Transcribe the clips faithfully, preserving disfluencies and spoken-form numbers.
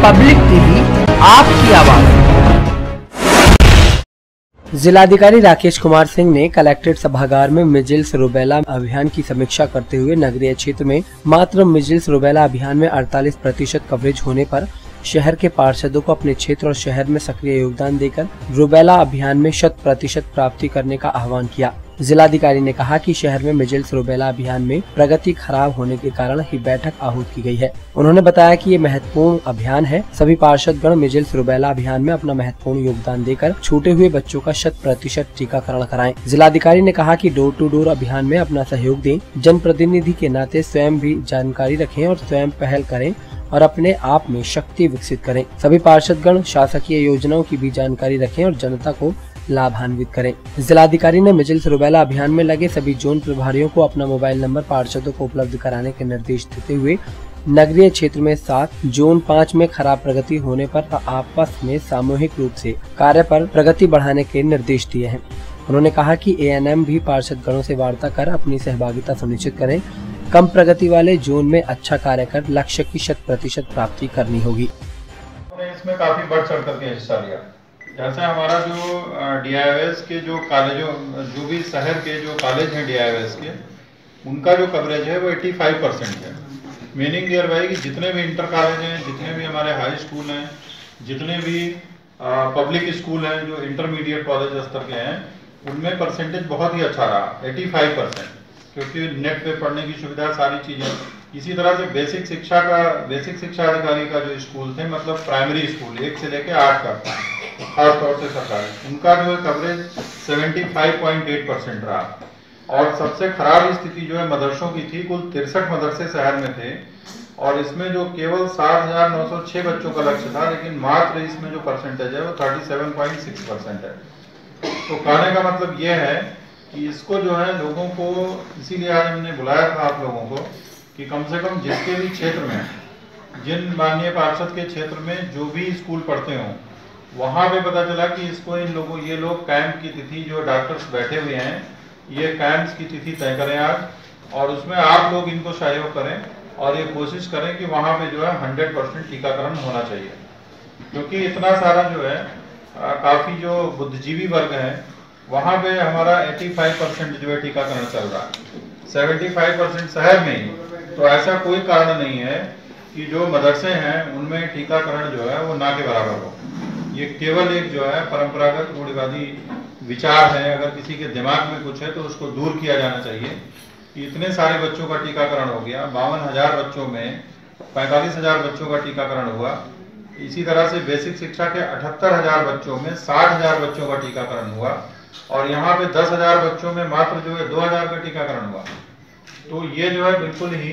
Public TV, आपकी आवाज। जिलाधिकारी राकेश कुमार सिंह ने कलेक्ट्रेट सभागार में मिजिल्स रुबेला अभियान की समीक्षा करते हुए नगरीय क्षेत्र में मात्र मिजिल्स रुबेला अभियान में अड़तालीस प्रतिशत कवरेज होने पर शहर के पार्षदों को अपने क्षेत्र और शहर में सक्रिय योगदान देकर रुबेला अभियान में शत प्रतिशत प्राप्ति करने का आह्वान किया। जिलाधिकारी ने कहा कि शहर में मिजिल्स रुबेला अभियान में प्रगति खराब होने के कारण ही बैठक आहूत की गई है। उन्होंने बताया कि ये महत्वपूर्ण अभियान है। सभी पार्षदगण मिजिल्स रुबेला अभियान में अपना महत्वपूर्ण योगदान देकर छूटे हुए बच्चों का शत प्रतिशत टीकाकरण कराएं। जिलाधिकारी ने कहा कि डोर टू डोर अभियान में अपना सहयोग दें। जनप्रतिनिधि के नाते स्वयं भी जानकारी रखें और स्वयं पहल करें और अपने आप में शक्ति विकसित करें। सभी पार्षदगण शासकीय योजनाओं की भी जानकारी रखें और जनता को लाभान्वित करें। जिलाधिकारी ने मिजिल्स रुबेला अभियान में लगे सभी जोन प्रभारियों को अपना मोबाइल नंबर पार्षदों को उपलब्ध कराने के निर्देश देते हुए नगरीय क्षेत्र में सात जोन पाँच में खराब प्रगति होने पर आपस में सामूहिक रूप से कार्य पर प्रगति बढ़ाने के निर्देश दिए हैं। उन्होंने कहा कि ए एन एम भी पार्षदगणों से वार्ता कर अपनी सहभागिता सुनिश्चित करें। कम प्रगति वाले जोन में अच्छा कार्य कर लक्ष्य की शत प्रतिशत प्राप्ति करनी होगी। इसमें काफी बढ़ चढ़ करके हिस्सा लिया। जैसे हमारा जो डी आई वाई एस के जो कॉलेजों जो भी शहर के जो कॉलेज हैं डी आई वाई एस के, उनका जो कवरेज है वो पचासी परसेंट है। मीनिंग दियर भाई कि जितने भी इंटर कॉलेज हैं, जितने भी हमारे हाई स्कूल हैं, जितने भी पब्लिक स्कूल हैं जो इंटरमीडिएट कॉलेज स्तर के हैं, उनमें परसेंटेज बहुत ही अच्छा रहा, पचासी परसेंट, क्योंकि नेट पे पढ़ने की सुविधा सारी चीजें। इसी तरह से बेसिक शिक्षा का बेसिक शिक्षा अधिकारी का जो स्कूल थे, मतलब प्राइमरी स्कूल एक से लेकर आठ तक, खास तौर से सरकारी, उनका जो है कवरेज पचहत्तर पॉइंट आठ परसेंट रहा। और सबसे खराब स्थिति जो है मदरसों की थी। कुल तिरसठ मदरसे शहर में थे और इसमें जो केवल सात हजार नौ सौ छह बच्चों का लक्ष्य था, लेकिन मात्र इसमें जो परसेंटेज है वो सैंतीस पॉइंट छह परसेंट है। तो कहने का मतलब ये है कि इसको जो है लोगों को, इसीलिए आज हमने बुलाया था आप लोगों को कि कम से कम जिसके भी क्षेत्र में, जिन माननीय पार्षद के क्षेत्र में जो भी स्कूल पढ़ते हों, वहाँ पे पता चला कि इसको इन लोगों ये लोग कैंप की तिथि, जो डॉक्टर्स बैठे हुए हैं, ये कैंप्स की तिथि तय करें आज, और उसमें आप लोग इनको सहयोग करें और ये कोशिश करें कि वहाँ पे जो है हंड्रेड परसेंट टीकाकरण होना चाहिए। क्योंकि इतना सारा जो है आ, काफ़ी जो बुद्धिजीवी वर्ग है, वहाँ पे हमारा पचासी परसेंट जो है टीकाकरण चल रहा है, पचहत्तर परसेंट शहर में ही। तो ऐसा कोई कारण नहीं है कि जो मदरसे हैं उनमें टीकाकरण जो है वो ना के बराबर हो। ये केवल एक जो है परंपरागत रूढ़िवादी विचार है। अगर किसी के दिमाग में कुछ है तो उसको दूर किया जाना चाहिए कि इतने सारे बच्चों का टीकाकरण हो गया। बावन हजार बच्चों में पैंतालीस हजार बच्चों का टीकाकरण हुआ। इसी तरह से बेसिक शिक्षा के अठहत्तर हजार बच्चों में साठ हजार बच्चों का टीकाकरण हुआ और यहाँ पे दस हजार बच्चों में मात्र जो है दो हजार का टीकाकरण हुआ। तो ये जो है बिल्कुल ही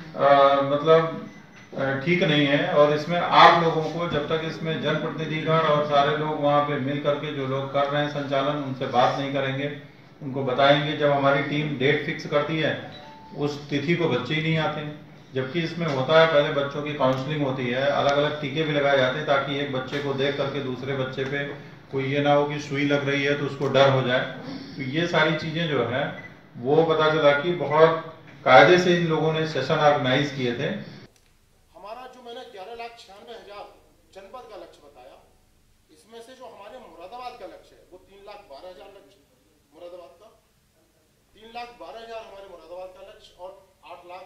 आ, मतलब ठीक नहीं है। और इसमें आप लोगों को, जब तक इसमें जनप्रतिनिधिगण और सारे लोग वहाँ पे मिल करके जो लोग कर रहे हैं संचालन, उनसे बात नहीं करेंगे, उनको बताएंगे, जब हमारी टीम डेट फिक्स करती है उस तिथि को बच्चे ही नहीं आते। जबकि इसमें होता है, पहले बच्चों की काउंसलिंग होती है, अलग अलग टीके भी लगाए जाते हैं ताकि एक बच्चे को देख करके दूसरे बच्चे पे कोई ये ना हो कि सुई लग रही है तो उसको डर हो जाए। तो ये सारी चीजें जो है वो पता चला कि बहुत कायदे से इन लोगों ने सेशन ऑर्गेनाइज किए थे। हमारा जो मैंने ग्यारह लाख छियानवे हजार जनपद का लक्ष्य बताया, इसमें से जो हमारे मुरादाबाद का लक्ष्य है वो तीन लाख बारह हजार लक्ष्य मुरादाबाद का, तीन लाख बारह हजार हमारे मुरादाबाद का लक्ष्य और आठ लाख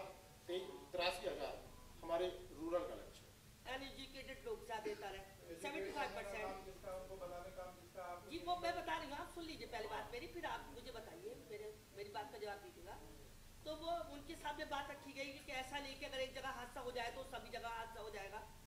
तिरासी हजार हमारे रूरल का लक्ष्य। अनएजुकेटेड लोग ज्यादा देता है पचहत्तर परसेंट। जी वो मैं बता रही हूँ, आप सुन लीजिए पहले बात मेरी, फिर आप मुझे बताइए, मेरे मेरी बात का जवाब दीजिएगा। तो वो उनके सामने बात रखी गई कि ऐसा नहीं कि अगर एक जगह हादसा हो जाए तो सभी जगह हादसा हो जाएगा।